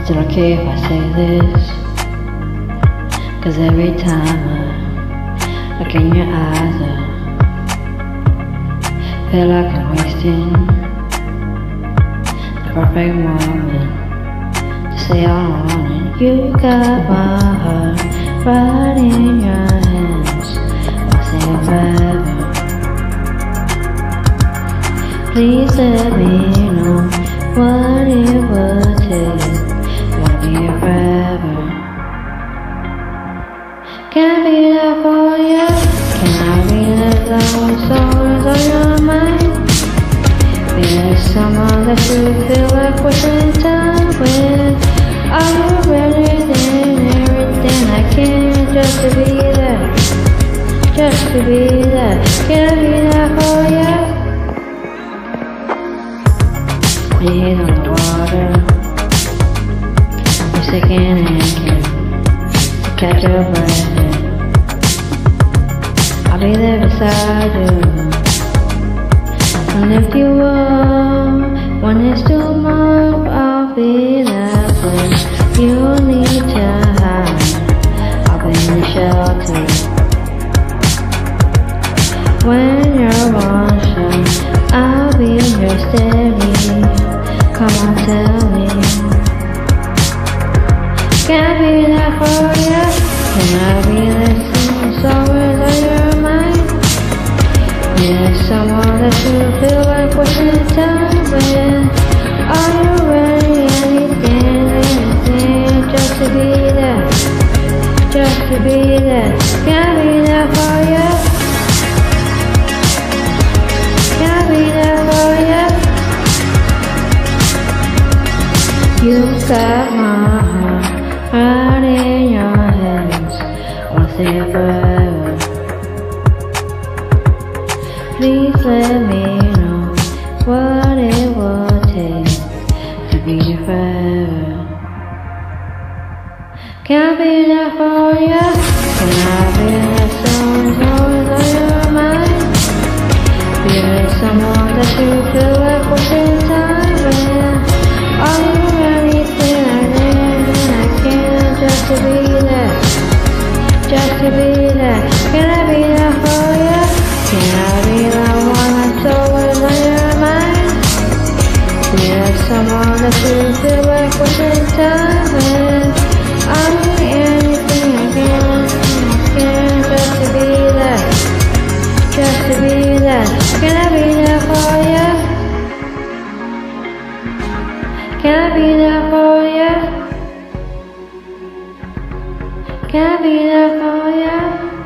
Still don't care if I say this, 'cause every time I look in your eyes I feel like I'm wasting the perfect moment to say all I want. And you got my heart right in your hands. I'll say it forever. Please let me know what it would take. Wanna be here forever. Can I be there for you? Can I be there long as always on your mind? Be there someone that you feel like we're spending time with. Are you ready then everything I can just to be there? Just to be there. Can I be there for you? Your head on the water, you're sinking and can't catch your breath. I'll be there beside you and lift you up when it's too much. I'll be there when you need to hide. I'll be in the shelter when you're washing. I'll be here steady. Come on, tell me. Can I be there for you? Can I be there soon? It's always on your mind. Yeah, someone that you feel like we're spending time with. Are you ready? Anything, just to be there. Just to be there. Can I be there for you? Can I be there for you? You got my heart right in your hands. I'll stay forever. Please let me know what it would take to be here forever. Can I be there for you? Can I be there someone's always on your mind? Be there someone that you feel like we're spending time with. Are you ready? Just to be there, just to be there. Can I be there for you? Can I be the one that's always on your mind? Be there someone that you feel like we're spending time with. I'll do anything I can just to be there, just to be there. Can I be there for you? Can I be there for you? Can I be there for you?